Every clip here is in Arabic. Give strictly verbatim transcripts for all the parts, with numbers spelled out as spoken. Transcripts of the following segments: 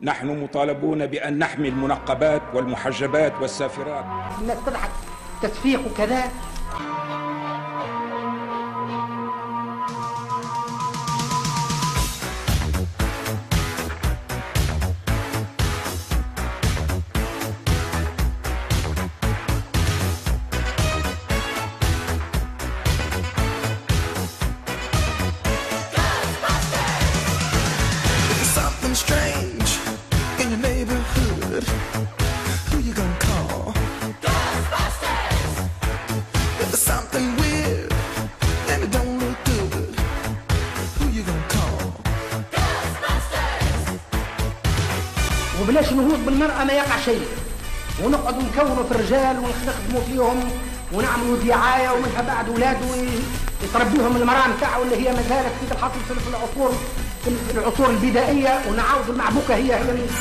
نحن مطالبون بأن نحمي المنقبات والمحجبات والسافرات. الناس تضحك تسفيق وكذا. Strange in your neighborhood. Who you gonna call? Ghostbusters! If there's something weird and it don't look good, who you gonna call? Ghostbusters! وبلاش نهوض بالمرأة ما يقع شيء، ونقعد نكونوا في الرجال ونخدموا فيهم ونعملوا دعاية، ومنها بعد أولاده يتربيهم المرأة نتاعو اللي هي ما زالت في الحصل في العصور في العصور البدائية، ونعاود المعبوكة هي هي من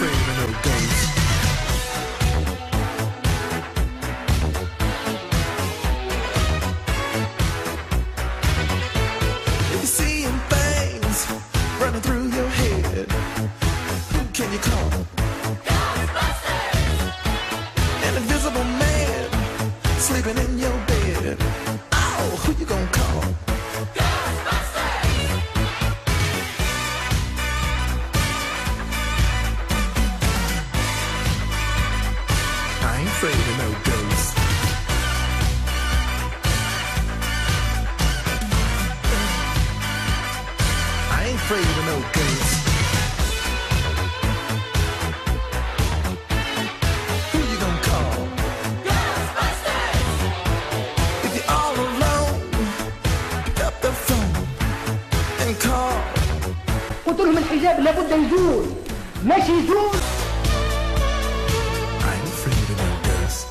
قلت لهم الحجاب لابد يزول، ماشي يزول. I'm afraid of no ghosts.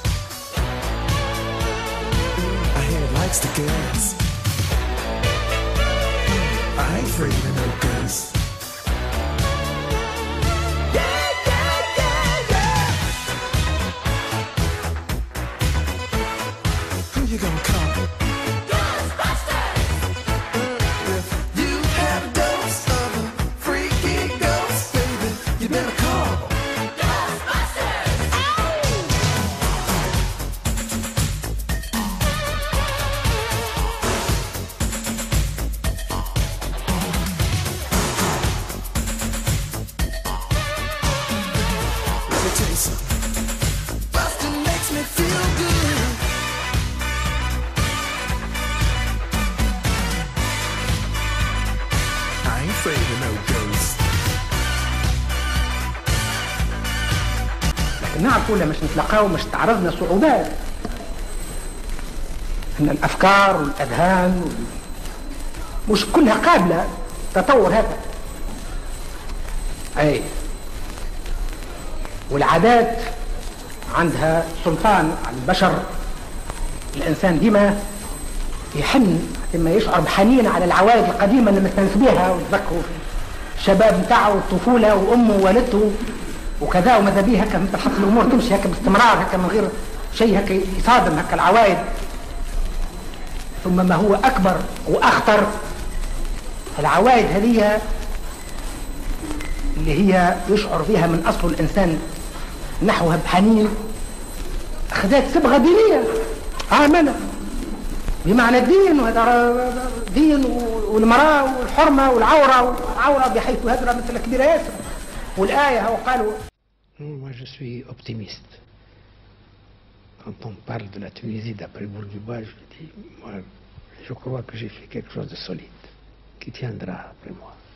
I hear it likes to gas. I ain't afraid of no ghosts. Yeah, yeah, yeah, yeah. Who you gonna call? Bustin' makes me feel good. I ain't afraid of no ghosts. لكن نعرفوا ولا مش نتلقاو مش تعرضنا صعوبات، ان الافكار والاذهان مش كلها قابله تطور هذا. اي والعادات عندها سلطان على البشر. الانسان ديما يحن لما يشعر بحنين على العوائد القديمه اللي مستانس بها، ويتذكروا الشباب نتاعو والطفوله وامه ووالدته وكذا، وماذا بيه هكا مثل حتى الامور تمشي هكا باستمرار هكا من غير شيء هكا يصادم هكا العوائد. ثم ما هو اكبر واخطر، العوائد هذه اللي هي يشعر فيها من اصل الانسان نحوها بحنين، اخذت صبغه دينيه عامله بمعنى الدين، وهذا دين والمراه والحرمه والعوره والعوره بحيث هدره مثل كبيره ياسر، والايه وقالوا. Moi je suis optimiste. Quand on parle de la Tunisie d'après Bourguiba, je dis, moi je crois que j'ai fait quelque chose de solide qui tiendra après moi.